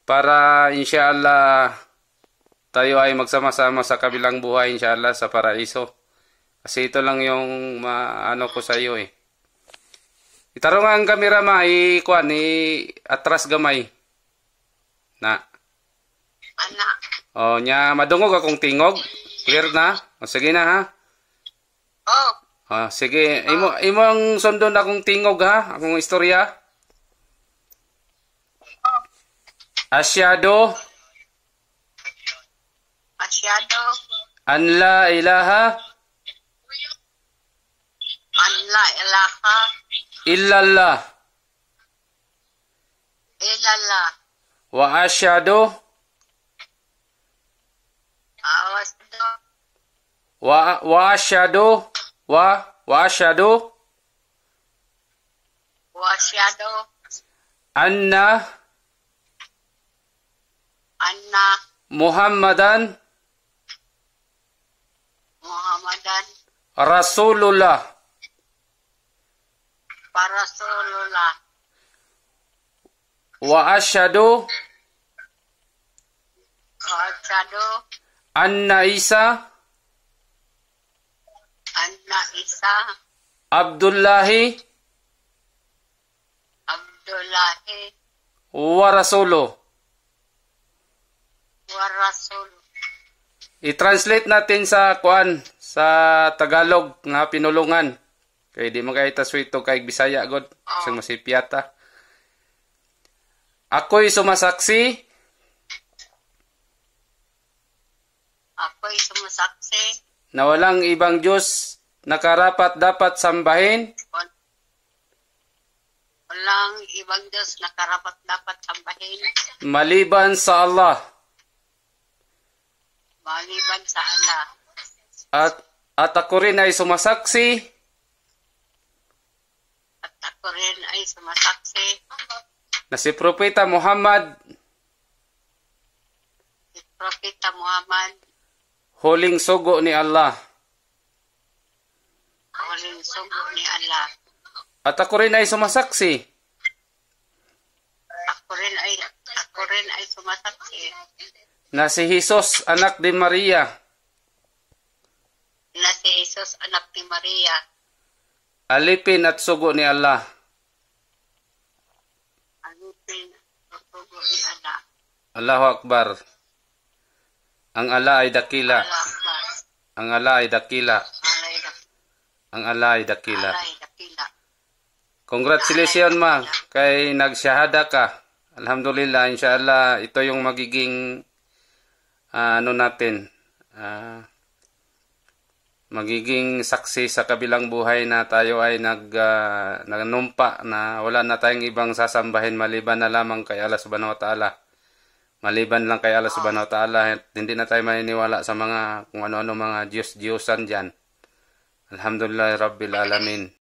para inshallah tayo ay magsama-sama sa kabilang buhay inshallah sa paraiso. Kasi ito lang yung maano ko sa iyo eh. Itarong ang kamera ma kuan atras gamay. Na. Anak. Oh, nya madungog akong tingog. Clear na? O sige na ha. Oh. Ah, sige, imo ang sundon akong tingog ha, akong istorya. Asyhadu an la ilaha illallah wa asyhadu wa asyhadu anna Muhammadan Rasulullah wa asyhadu anna Isa Abdullahi wa rasuluh. I-translate natin sa kuan sa Tagalog nga pinulungan. Kay di man kay taswito kay Bisaya god, sang masipyata. Ako'y sumasaksi na walang ibang Diyos na karapat dapat sambahin maliban sa Allah. At ako rin ay sumasaksi na si Propeta Muhammad huling sugo ni Allah. At ako rin ay sumasaksi na si Jesus anak ni Maria alipin at sugo ni Allah. Allahu Akbar. Ang Allah ay dakila. Ang Allah ay dakila. Ang Allah ay dakila. Congratulations ma kay nagsyahada ka. Alhamdulillah, inshallah ito yung magiging magiging saksi sa kabilang buhay na tayo ay nagnumpa na wala na tayong ibang sasambahin maliban na lamang kay Allah Subhanahu wa Ta'ala. Maliban lang kay Allah Subhanahu wa Ta'ala, hindi na tayo maniniwala sa mga kung ano-ano mga Diyos-Diyosan diyan. Alhamdulillah Rabbil Alamin.